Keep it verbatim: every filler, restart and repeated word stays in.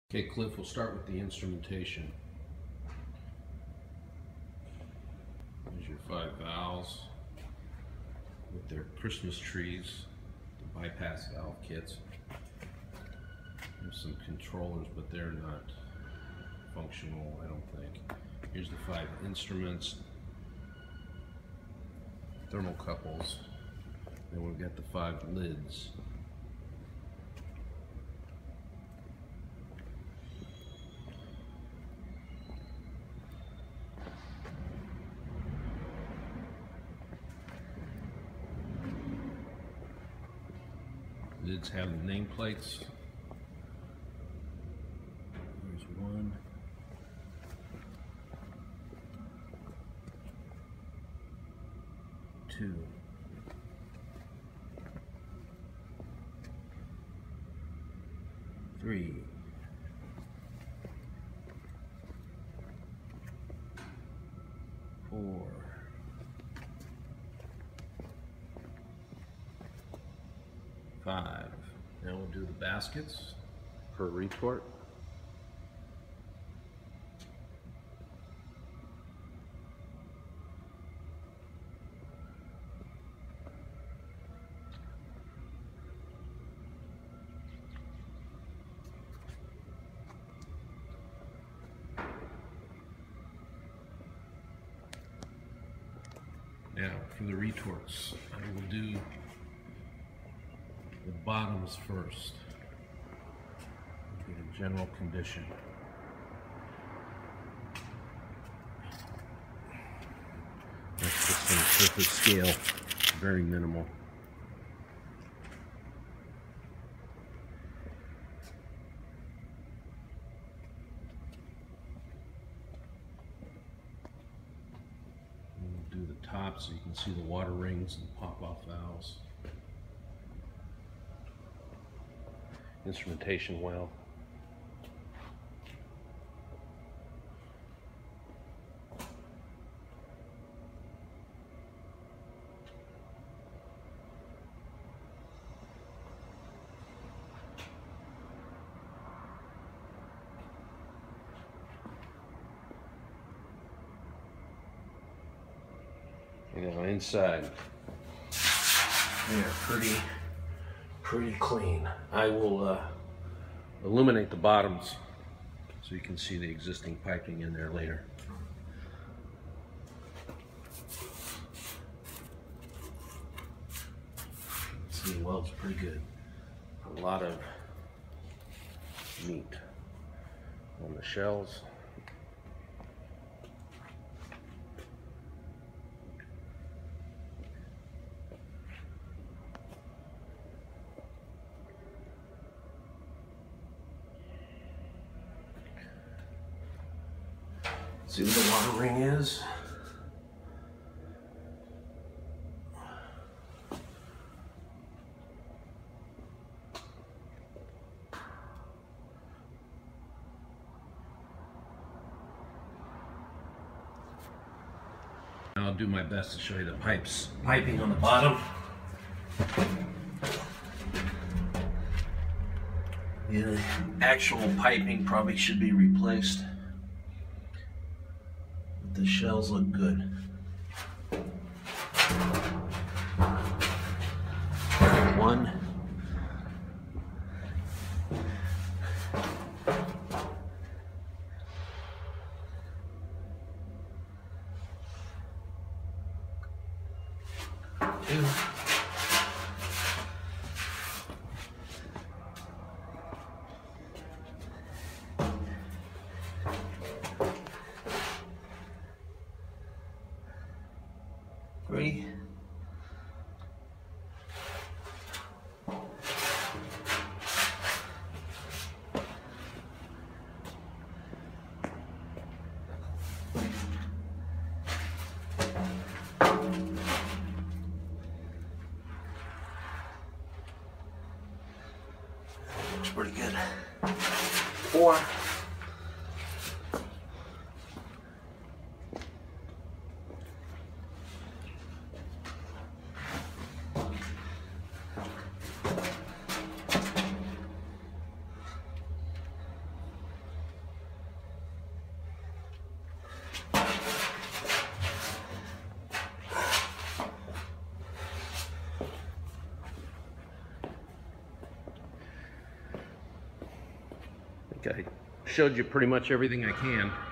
Okay, Cliff, we'll start with the instrumentation. There's your five valves with their Christmas trees, the bypass valve kits. There's some controllers, but they're not functional, I don't think. Here's the five instruments, thermocouples, then we've got the five lids. Lids have the nameplates. There's one. Two. Three. Four. Five. Now we'll do the baskets per retort. Now for the retorts, I will do the bottoms first. Get a general condition. That's just on a surface scale, very minimal. We'll do the top so you can see the water rings and pop-off valves. Instrumentation well. You know, inside, they're pretty, pretty clean. I will uh, illuminate the bottoms so you can see the existing piping in there later. See, well, it's pretty good. A lot of meat on the shells. See what the water ring is. I'll do my best to show you the pipes, piping on the bottom. The actual piping probably should be replaced. The shells look good. One. Two. Three. Looks pretty good. Four. think I showed you pretty much everything I can.